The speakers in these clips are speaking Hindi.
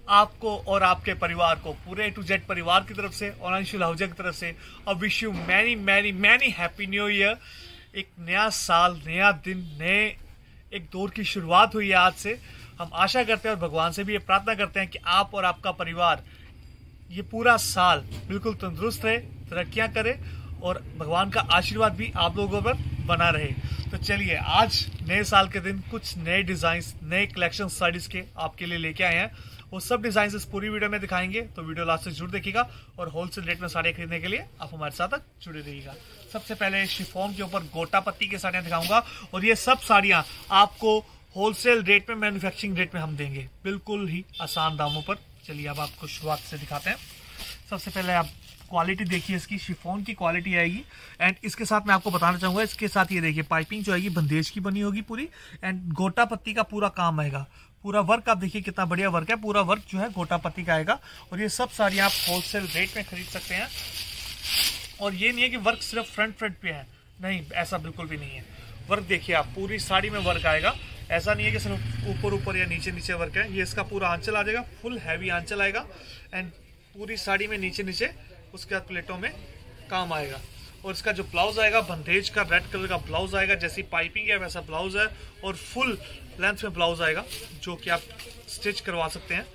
आपको और आपके परिवार को, पूरे A to Z परिवार की तरफ से और अंशुल आहूजा की तरफ से अब wish you many many many happy new year. एक नया साल, नया दिन, नए एक दौर की शुरुआत हुई है आज से। हम आशा करते हैं और भगवान से भी ये प्रार्थना करते हैं कि आप और आपका परिवार ये पूरा साल बिल्कुल तंदुरुस्त रहे, तरक्कियां करे और भगवान का आशीर्वाद भी आप लोगों पर बना रहे। तो चलिए, आज नए साल के दिन कुछ नए डिजाइन, नए कलेक्शन साड़ीज के आपके लिए लेके आए हैं। वो सब डिजाइन इस पूरी वीडियो में दिखाएंगे, तो वीडियो लास्ट तक जरूर देखिएगा और होलसेल रेट में साड़ियाँ खरीदने के लिए आप हमारे साथ तक जुड़े रहिएगा। सबसे पहले शिफॉन के ऊपर गोटा पत्ती की साड़ियाँ दिखाऊंगा और ये सब साड़ियाँ आपको होलसेल रेट में, मैन्युफैक्चरिंग रेट में हम देंगे, बिल्कुल ही आसान दामों पर। चलिए अब आपको शुरुआत से दिखाते हैं। सबसे पहले आप क्वालिटी देखिए, इसकी शिफॉन की क्वालिटी आएगी। एंड इसके साथ मैं आपको बताना चाहूंगा, इसके साथ ये देखिए पाइपिंग जो आएगी बंदेज की बनी होगी पूरी, एंड गोटा पत्ती का पूरा काम आएगा। पूरा वर्क आप देखिए कितना बढ़िया वर्क है, पूरा वर्क जो है गोटा पत्ती का आएगा। और ये सब साड़ियाँ आप होलसेल रेट में खरीद सकते हैं। और ये नहीं है कि वर्क सिर्फ फ्रंट पे है, नहीं, ऐसा बिल्कुल भी नहीं है। वर्क देखिए आप, पूरी साड़ी में वर्क आएगा। ऐसा नहीं है कि सिर्फ ऊपर या नीचे वर्क है। ये इसका पूरा आंचल आ जाएगा, फुल हैवी आंचल आएगा। एंड पूरी साड़ी में नीचे उसके बाद प्लेटों में काम आएगा। और इसका जो ब्लाउज आएगा बंदेज का रेड कलर का ब्लाउज आएगा, जैसी पाइपिंग है वैसा ब्लाउज है। और फुल लेंथ में ब्लाउज आएगा जो कि आप स्टिच करवा सकते हैं।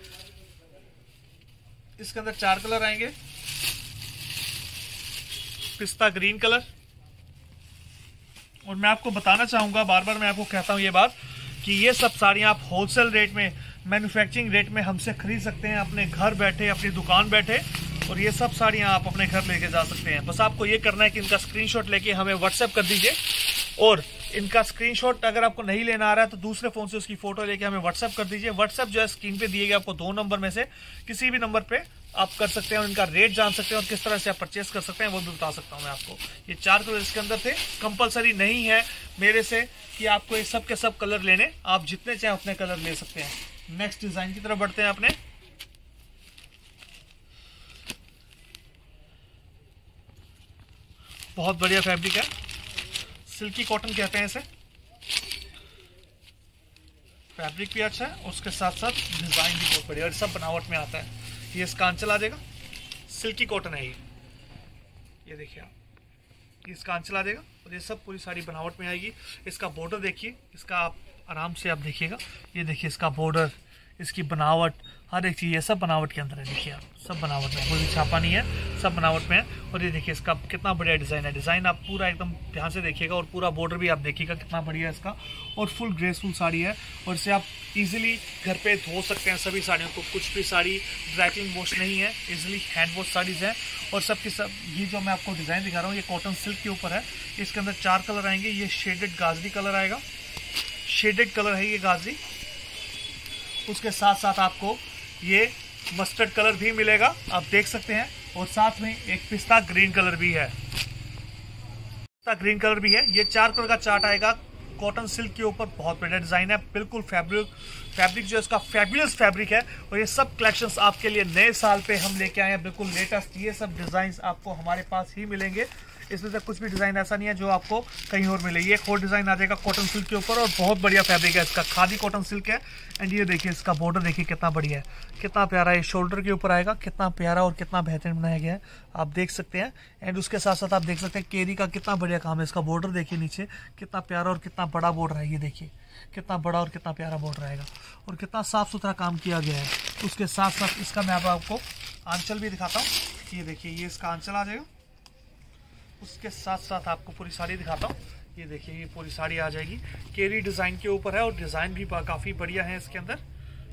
इसके अंदर 4 कलर आएंगे। पिस्ता ग्रीन कलर। और मैं आपको बताना चाहूंगा, बार बार मैं आपको कहता हूं ये बात, कि ये सब साड़ियां आप होलसेल रेट में, मैन्युफैक्चरिंग रेट में हमसे खरीद सकते हैं, अपने घर बैठे, अपनी दुकान बैठे। और ये सब साड़ियां आप अपने घर लेके जा सकते हैं। बस आपको ये करना है कि इनका स्क्रीनशॉट लेके हमें व्हाट्सएप कर दीजिए। और इनका स्क्रीनशॉट अगर आपको नहीं लेना आ रहा है तो दूसरे फोन से उसकी फोटो लेके हमें व्हाट्सएप कर दीजिए। व्हाट्सएप जो है स्क्रीन पे दिए गए आपको 2 नंबर में से किसी भी नंबर पे आप कर सकते हैं और इनका रेट जान सकते हैं और किस तरह से आप परचेस कर सकते हैं वो भी बता सकता हूं मैं आपको। ये 4 कलर इसके अंदर थे। कंपलसरी नहीं है मेरे से कि आपको ये सब के सब कलर लेने, आप जितने चाहे उतने कलर ले सकते हैं। नेक्स्ट डिजाइन की तरफ बढ़ते हैं अपने। बहुत बढ़िया फैब्रिक है, सिल्की कॉटन कहते हैं इसे। फैब्रिक भी अच्छा है, उसके साथ साथ डिजाइन भी बहुत बढ़िया और सब बनावट में आता है। ये इसका आंचल आ जाएगा, सिल्की कॉटन है ये देखिए आप, ये इसका आंचल आ जाएगा। और ये सब पूरी साड़ी बनावट में आएगी। इसका बॉर्डर देखिए, इसका आप आराम से आप देखिएगा, ये देखिए इसका बॉर्डर, इसकी बनावट, हर एक चीज़ ये सब बनावट के अंदर है। देखिए आप, सब बनावट में, कोई भी छापा नहीं है, सब बनावट में है। और ये देखिए इसका कितना बढ़िया डिज़ाइन है। डिज़ाइन आप पूरा एकदम ध्यान से देखिएगा और पूरा बॉर्डर भी आप देखिएगा कितना बढ़िया है इसका। और फुल ग्रेसफुल साड़ी है और इसे आप इजीली घर पे धो सकते हैं सभी साड़ियों को। कुछ भी साड़ी ड्राई क्लीन वॉश नहीं है, इजीली हैंड वॉश साड़ीज़ हैं। और सबकी सब ये जो मैं आपको डिज़ाइन दिखा रहा हूँ ये कॉटन सिल्क के ऊपर है। इसके अंदर 4 कलर आएंगे। ये शेडेड गाजरी कलर आएगा, शेडेड कलर है ये गाजरी। उसके साथ साथ आपको ये मस्टर्ड कलर भी मिलेगा, आप देख सकते हैं। और साथ में एक पिस्ता ग्रीन कलर भी है, पिस्ता ग्रीन कलर भी है। ये 4 कलर का चार्ट आएगा कॉटन सिल्क के ऊपर। बहुत बढ़िया डिजाइन है, बिल्कुल फैब्रिक जो है इसका फैबुलस फैब्रिक है। और ये सब कलेक्शंस आपके लिए नए साल पे हम लेके आए हैं, बिल्कुल लेटेस्ट। ये सब डिजाइन आपको हमारे पास ही मिलेंगे। इसमें से कुछ भी डिजाइन ऐसा नहीं है जो आपको कहीं और मिले। ये एक और डिजाइन आ जाएगा कॉटन सिल्क के ऊपर और बहुत बढ़िया फैब्रिक है इसका, खादी कॉटन सिल्क है। एंड ये देखिए इसका बॉर्डर देखिए कितना बढ़िया है, कितना प्यारा है। शोल्डर के ऊपर आएगा, कितना प्यारा और कितना बेहतरीन बनाया गया है, आप देख सकते हैं। एंड उसके साथ साथ आप देख सकते हैं केरी का कितना बढ़िया काम है। इसका बॉर्डर देखिए नीचे कितना प्यारा और कितना बड़ा बॉर्डर है। ये देखिए कितना बड़ा और कितना प्यारा बॉर्डर आएगा और कितना साफ सुथरा काम किया गया है। उसके साथ साथ इसका मैं आपको आंचल भी दिखाता हूँ। ये देखिए ये इसका आंचल आ जाएगा। उसके साथ साथ आपको पूरी साड़ी दिखाता हूँ। ये देखिए ये पूरी साड़ी आ जाएगी, केरी डिजाइन के ऊपर है और डिजाइन भी काफी बढ़िया है इसके अंदर।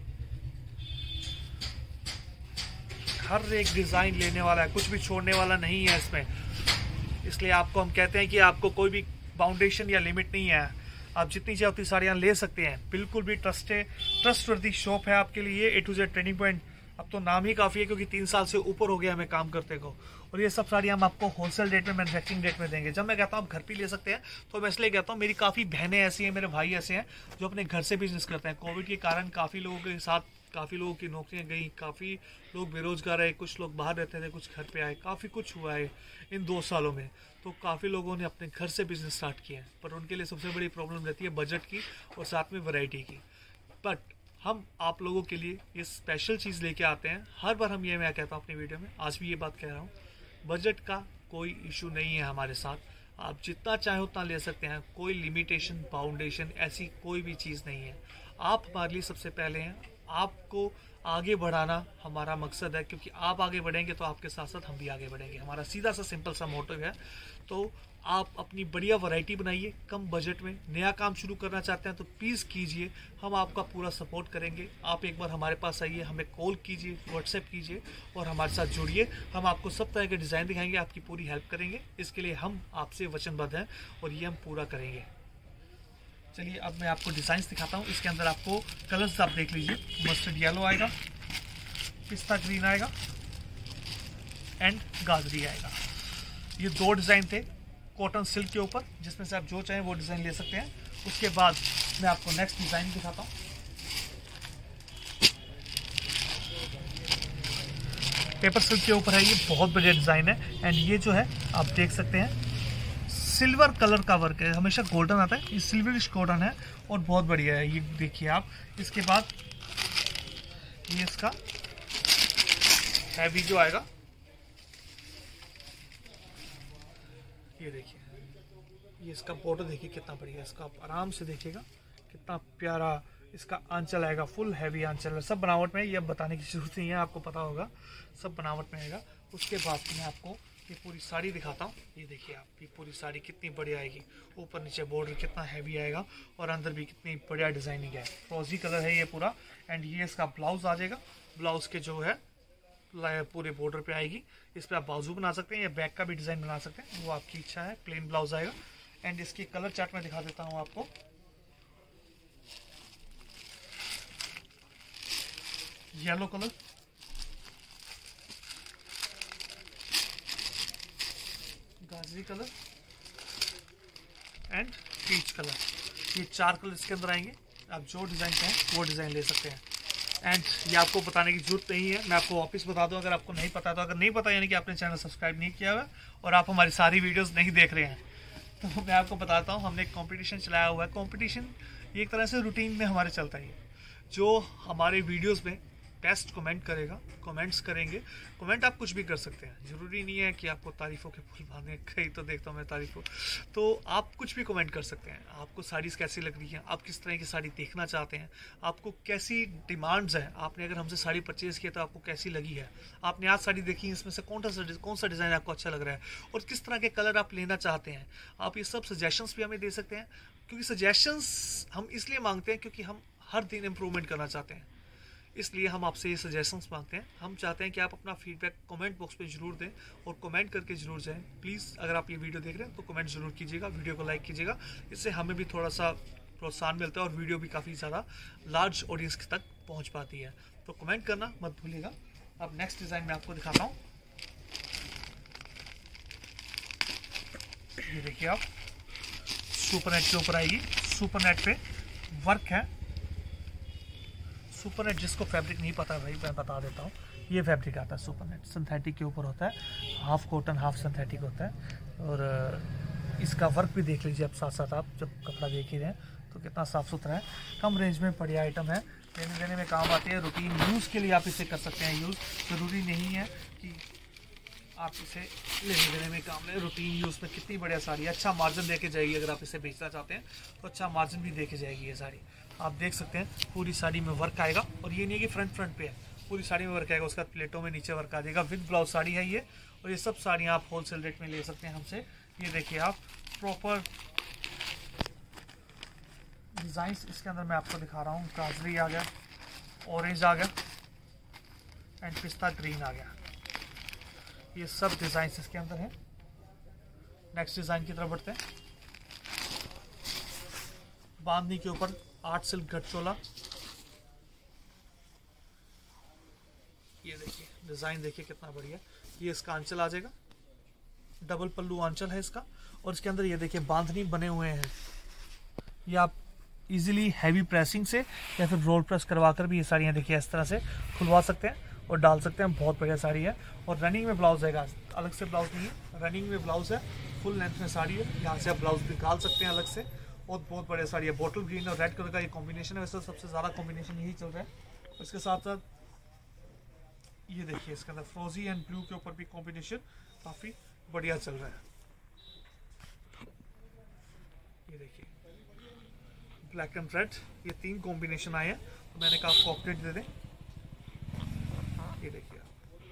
हर एक डिजाइन लेने वाला है, कुछ भी छोड़ने वाला नहीं है इसमें। इसलिए आपको हम कहते हैं कि आपको कोई भी बाउंडेशन या लिमिट नहीं है, आप जितनी चाहे उतनी साड़ियाँ ले सकते हैं। बिल्कुल भी ट्रस्टवर्दी शॉप है आपके लिए A to Z trading point. अब तो नाम ही काफ़ी है क्योंकि 3 साल से ऊपर हो गया हमें काम करते को। और ये सब साड़ियाँ हम आपको होलसेल रेट में, मैन्युफैक्चरिंग रेट में देंगे। जब मैं कहता हूँ आप घर पे ले सकते हैं तो मैं इसलिए कहता हूँ मेरी काफ़ी बहनें ऐसी हैं, मेरे भाई ऐसे हैं जो अपने घर से बिजनेस करते हैं। कोविड के कारण काफ़ी लोगों के साथ काफ़ी लोगों की नौकरियां गई, काफ़ी लोग बेरोजगार रहे, कुछ लोग बाहर रहते थे, कुछ घर पे आए, काफ़ी कुछ हुआ है इन 2 सालों में। तो काफ़ी लोगों ने अपने घर से बिजनेस स्टार्ट किया है, पर उनके लिए सबसे बड़ी प्रॉब्लम रहती है बजट की और साथ में वैरायटी की। बट हम आप लोगों के लिए ये स्पेशल चीज़ लेके आते हैं। हर बार हम ये मैं कहता हूँ अपनी वीडियो में, आज भी ये बात कह रहा हूँ, बजट का कोई इशू नहीं है हमारे साथ। आप जितना चाहे उतना ले सकते हैं, कोई लिमिटेशन बाउंडेशन ऐसी कोई भी चीज़ नहीं है। आप हमारे लिए सबसे पहले हैं, आपको आगे बढ़ाना हमारा मकसद है, क्योंकि आप आगे बढ़ेंगे तो आपके साथ साथ हम भी आगे बढ़ेंगे। हमारा सीधा सा सिंपल सा मोटिव है। तो आप अपनी बढ़िया वैरायटी बनाइए कम बजट में। नया काम शुरू करना चाहते हैं तो प्लीज़ कीजिए, हम आपका पूरा सपोर्ट करेंगे। आप एक बार हमारे पास आइए, हमें कॉल कीजिए, व्हाट्सएप कीजिए और हमारे साथ जुड़िए। हम आपको सब तरह के डिज़ाइन दिखाएंगे, आपकी पूरी हेल्प करेंगे। इसके लिए हम आपसे वचनबद्ध हैं और ये हम पूरा करेंगे। चलिए अब मैं आपको डिज़ाइंस दिखाता हूँ। इसके अंदर आपको कलर्स आप देख लीजिए, मस्टर्ड येलो आएगा, पिस्ता ग्रीन आएगा एंड गाजरी आएगा। ये 2 डिज़ाइन थे कॉटन सिल्क के ऊपर, जिसमें से आप जो चाहें वो डिज़ाइन ले सकते हैं। उसके बाद मैं आपको नेक्स्ट डिज़ाइन दिखाता हूँ। पेपर सिल्क के ऊपर है, ये बहुत बढ़िया डिज़ाइन है एंड ये जो है आप देख सकते हैं सिल्वर कलर का वर्क है। हमेशा गोल्डन आता है, ये सिल्वरिश गोल्डन है और बहुत बढ़िया है। ये देखिए आप। इसके बाद ये इसका हैवी जो आएगा, ये देखिए, ये इसका बॉर्डर देखिए कितना बढ़िया है। इसका आप आराम से देखिएगा कितना प्यारा इसका आंचल आएगा, फुल हैवी आंचल है। सब बनावट में, ये अब बताने की जरूरत नहीं है, आपको पता होगा सब बनावट में आएगा। उसके बाद मैं आपको ये पूरी साड़ी दिखाता हूँ। ये देखिए आप, ये पूरी साड़ी कितनी बढ़िया आएगी। ऊपर नीचे बॉर्डर कितना हैवी आएगा और अंदर भी कितनी बढ़िया डिजाइनिंग है। फ्रोजी कलर है ये पूरा एंड ये इसका ब्लाउज आ जाएगा। ब्लाउज के जो है पूरे बॉर्डर पे आएगी। इस पर आप बाजू बना सकते हैं या बैक का भी डिजाइन बना सकते हैं, वो आपकी इच्छा है। प्लेन ब्लाउज आएगा एंड इसकी कलर चार्ट में दिखा देता हूँ आपको। येलो कलर, गाजरी कलर एंड पीच कलर, ये 4 कलर इसके अंदर आएंगे। आप जो डिज़ाइन चाहें वो डिज़ाइन ले सकते हैं एंड ये आपको बताने की जरूरत नहीं है। मैं आपको वापस बता दूं अगर आपको नहीं पता तो। अगर नहीं पता यानी कि आपने चैनल सब्सक्राइब नहीं किया हुआ और आप हमारी सारी वीडियोस नहीं देख रहे हैं, तो मैं आपको बताता हूं हमने एक कंपटीशन चलाया हुआ है। कंपटीशन एक तरह से रूटीन में हमारे चलता है। जो हमारे वीडियोस में बेस्ट कमेंट करेगा, कमेंट्स करेंगे। कमेंट आप कुछ भी कर सकते हैं, ज़रूरी नहीं है कि आपको तारीफ़ों के फूल बांधे। कहीं तो देखता हूँ मैं तारीफ़ों, तो आप कुछ भी कमेंट कर सकते हैं। आपको साड़ीज़ कैसी लग रही हैं, आप किस तरह की साड़ी देखना चाहते हैं, आपको कैसी डिमांड्स हैं, आपने अगर हमसे साड़ी परचेज़ किया तो आपको कैसी लगी है, आपने आज साड़ी देखी, इसमें से कौन सा डिज़ाइन आपको अच्छा लग रहा है और किस तरह के कलर आप लेना चाहते हैं। आप ये सब सजेशंस भी हमें दे सकते हैं, क्योंकि सजेशंस हम इसलिए मांगते हैं क्योंकि हम हर दिन इम्प्रूवमेंट करना चाहते हैं। इसलिए हम आपसे ये सजेशंस मांगते हैं। हम चाहते हैं कि आप अपना फीडबैक कमेंट बॉक्स पे जरूर दें और कमेंट करके जरूर जाएं। प्लीज़ अगर आप ये वीडियो देख रहे हैं तो कमेंट जरूर कीजिएगा, वीडियो को लाइक कीजिएगा। इससे हमें भी थोड़ा सा प्रोत्साहन मिलता है और वीडियो भी काफ़ी ज़्यादा लार्ज ऑडियंस तक पहुँच पाती है। तो कमेंट करना मत भूलिएगा। अब नेक्स्ट डिज़ाइन मैं आपको दिखाता हूँ। ये देखिए आप, सुपर नेट के ऊपर आएगी। सुपर नेट पे वर्क है। सुपर नेट जिसको फैब्रिक नहीं पता भाई मैं बता देता हूँ, ये फैब्रिक आता है सुपर नेट, सिंथेटिक के ऊपर होता है। हाफ कॉटन हाफ सिंथेटिक होता है और इसका वर्क भी देख लीजिए आप साथ साथ। आप जब कपड़ा देख ही रहे हैं तो कितना साफ़ सुथरा है। कम रेंज में बढ़िया आइटम है, लेने देने में काम आती है। रूटीन यूज़ के लिए आप इसे कर सकते हैं यूज़। ज़रूरी नहीं है कि आप इसे लेने देने में काम लें। रूटीन यूज़ में कितनी बढ़िया साड़ी है। अच्छा मार्जिन दे के जाएगी। अगर आप इसे बेचना चाहते हैं तो अच्छा मार्जिन भी दे के जाएगी ये साड़ी। आप देख सकते हैं पूरी साड़ी में वर्क आएगा और ये नहीं है कि फ्रंट पे है, पूरी साड़ी में वर्क आएगा। उसका प्लेटों में नीचे वर्क आ जाएगा। विद ब्लाउज साड़ी है ये और ये सब साड़ियाँ आप होलसेल रेट में ले सकते हैं हमसे। ये देखिए आप, प्रॉपर डिज़ाइंस इसके अंदर मैं आपको दिखा रहा हूँ। गाजरी आ गया, ऑरेंज आ गया एंड पिस्ता ग्रीन आ गया। ये सब डिज़ाइंस इसके अंदर हैं। नेक्स्ट डिज़ाइन की तरफ बढ़ते हैं। बांधनी के ऊपर 8 सिल्क गठचोला। ये देखिए डिज़ाइन देखिए कितना बढ़िया। ये इसका आंचल आ जाएगा, डबल पल्लू आंचल है इसका और इसके अंदर ये देखिए बांधनी बने हुए हैं। ये आप इजीली हैवी प्रेसिंग से या फिर रोल प्रेस करवा कर भी ये साड़ियाँ देखिए इस तरह से खुलवा सकते हैं और डाल सकते हैं। बहुत बढ़िया साड़ी है और रनिंग में ब्लाउज आएगा, अलग से ब्लाउज नहीं है, रनिंग में ब्लाउज है। फुल लेंथ में साड़ी है, यहाँ से आप ब्लाउज निकाल सकते हैं अलग से बहुत बहुत बड़े साड़ी है। बॉटल ग्रीन और रेड कलर का ये कॉम्बिनेशन है, वैसे सबसे ज़्यादा कॉम्बिनेशन यही चल रहा है। उसके साथ साथ ये देखिए इसके अंदर फ्रोजी एंड ब्लू के ऊपर भी कॉम्बिनेशन काफ़ी बढ़िया चल रहा है। ये देखिए ब्लैक एंड रेड, ये 3 कॉम्बिनेशन आए हैं, तो मैंने कहा आपको अपडेट दे दें। ये देखिए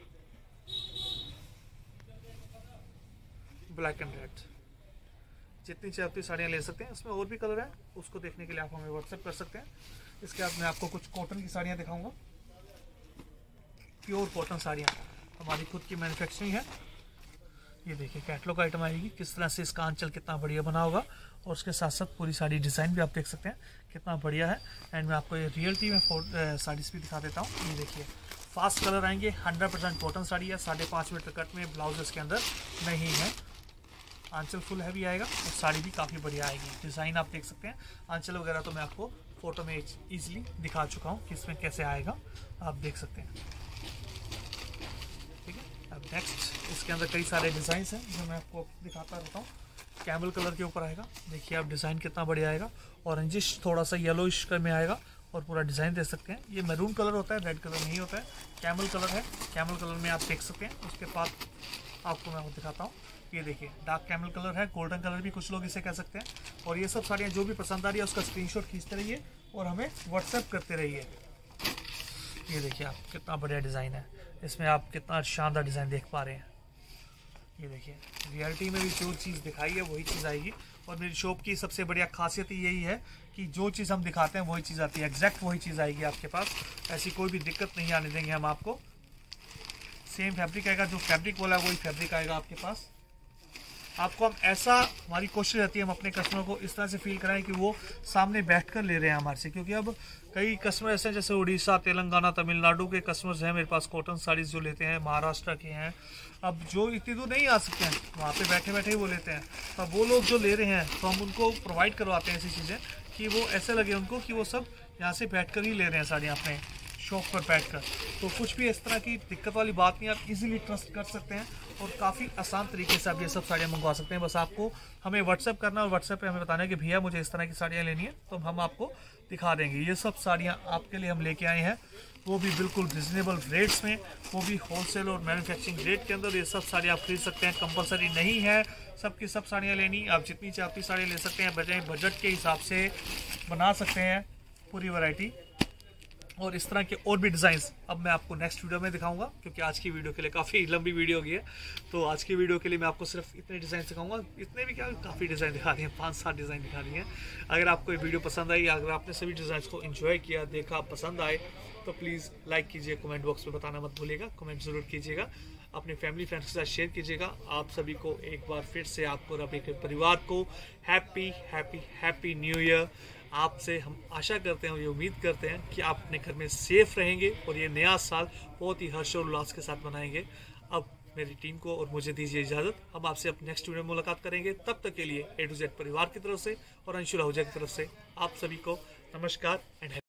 ब्लैक एंड रेड, जितनी चाहिए उतनी साड़ियाँ ले सकते हैं। इसमें और भी कलर है, उसको देखने के लिए आप हमें व्हाट्सएप कर सकते हैं। इसके बाद मैं आपको कुछ कॉटन की साड़ियाँ दिखाऊंगा, प्योर कॉटन साड़ियाँ, हमारी खुद की मैन्युफैक्चरिंग है। ये देखिए कैटलॉग आइटम आएगी, किस तरह से इसका आंचल कितना बढ़िया बना होगा, और उसके साथ साथ पूरी साड़ी डिज़ाइन भी आप देख सकते हैं कितना बढ़िया है। एंड मैं आपको ये रियलिटी में साड़ीज़ भी दिखा देता हूँ। ये देखिए फास्ट कलर आएंगे, 100% कॉटन साड़ी है, 5.5 मीटर कट में, ब्लाउज इसके अंदर नहीं है, आंचल फुल हैवी आएगा और साड़ी भी काफ़ी बढ़िया आएगी। डिज़ाइन आप देख सकते हैं, आंचल वगैरह तो मैं आपको फोटो में इजीली दिखा चुका हूँ कि इसमें कैसे आएगा, आप देख सकते हैं। ठीक है, अब नेक्स्ट इसके अंदर कई सारे डिज़ाइन हैं जो मैं आपको दिखाता रहता हूँ। कैमल कलर के ऊपर आएगा, देखिए आप डिज़ाइन कितना बढ़िया आएगा, ऑरेंजिश थोड़ा सा येलोइश में आएगा और पूरा डिज़ाइन देख सकते हैं। ये मैरून कलर होता है, रेड कलर नहीं होता है, कैमल कलर है। कैमल कलर में आप देख सकते हैं। उसके बाद आपको मैं वो दिखाता हूँ, ये देखिए डार्क कैमल कलर है, गोल्डन कलर भी कुछ लोग इसे कह सकते हैं। और ये सब साड़ियाँ जो भी पसंद आ रही है उसका स्क्रीनशॉट खींचते रहिए और हमें व्हाट्सएप करते रहिए। ये देखिए आप कितना बढ़िया डिज़ाइन है, इसमें आप कितना शानदार डिज़ाइन देख पा रहे हैं। ये देखिए रियलिटी में भी जो चीज़ दिखाई है वही चीज़ आएगी। और मेरी शॉप की सबसे बढ़िया खासियत यही है कि जो चीज़ हम दिखाते हैं वही चीज़ आती है, एग्जैक्ट वही चीज़ आएगी आपके पास। ऐसी कोई भी दिक्कत नहीं आने देंगे हम आपको। सेम फैब्रिक आएगा, जो फैब्रिक बोला वही फैब्रिक आएगा आपके पास। आपको हम ऐसा, हमारी कोशिश रहती है हम अपने कस्टमर को इस तरह से फील कराएं कि वो सामने बैठकर ले रहे हैं हमारे से। क्योंकि अब कई कस्टमर ऐसे हैं जैसे उड़ीसा, तेलंगाना, तमिलनाडु के कस्टमर्स हैं मेरे पास, कॉटन साड़ीज़ जो लेते हैं, महाराष्ट्र के हैं। अब जो इतनी दूर नहीं आ सकते हैं वहाँ पे बैठे बैठे ही वो लेते हैं, तो वो लोग जो ले रहे हैं तो हम उनको प्रोवाइड करवाते हैं ऐसी चीज़ें कि वो ऐसे लगे उनको कि वो सब यहाँ से बैठ कर ही ले रहे हैं साड़ियाँ अपने शॉप पर बैठकर। तो कुछ भी इस तरह की दिक्कत वाली बात नहीं, आप इजीली ट्रस्ट कर सकते हैं और काफ़ी आसान तरीके से आप ये सब साड़ियाँ मंगवा सकते हैं। बस आपको हमें व्हाट्सएप करना और व्हाट्सएप पे हमें बताना है कि भैया मुझे इस तरह की साड़ियाँ लेनी है, तो हम आपको दिखा देंगे। ये सब साड़ियाँ आपके लिए हम लेके आए हैं, वो भी बिल्कुल रिजनेबल रेट्स में, वो भी होलसेल और मैन्युफैक्चरिंग रेट के अंदर। ये सब साड़ियाँ आप खरीद सकते हैं, कंपलसरी नहीं है सबकी सब साड़ियाँ लेनी, आप जितनी चाहती साड़ियाँ ले सकते हैं, बजट के हिसाब से बना सकते हैं पूरी वैरायटी। और इस तरह के और भी डिज़ाइंस अब मैं आपको नेक्स्ट वीडियो में दिखाऊंगा, क्योंकि आज की वीडियो के लिए काफ़ी लंबी वीडियो हो गई है। तो आज की वीडियो के लिए मैं आपको सिर्फ इतने डिज़ाइन दिखाऊंगा, इतने भी क्या काफ़ी डिज़ाइन दिखा रही हैं, 5-7 डिज़ाइन दिखा रही हैं। अगर आपको ये वीडियो पसंद आई, अगर आपने सभी डिज़ाइन को एंजॉय किया, देखा, पसंद आए, तो प्लीज़ लाइक कीजिए, कमेंट बॉक्स में बताना मत भूलिएगा, कमेंट ज़रूर कीजिएगा, अपने फैमिली फ्रेंड्स के साथ शेयर कीजिएगा। आप सभी को एक बार फिर से, आपको और अपने परिवार को happy happy happy new year. आपसे हम आशा करते हैं और ये उम्मीद करते हैं कि आप अपने घर में सेफ रहेंगे और ये नया साल बहुत ही हर्षोल्लास के साथ मनाएंगे। अब मेरी टीम को और मुझे दीजिए इजाज़त, हम आपसे अब नेक्स्ट वीडियो में मुलाकात करेंगे। तब तक के लिए A to Z परिवार की तरफ से और अंशुल आहूजा की तरफ से आप सभी को नमस्कार एंड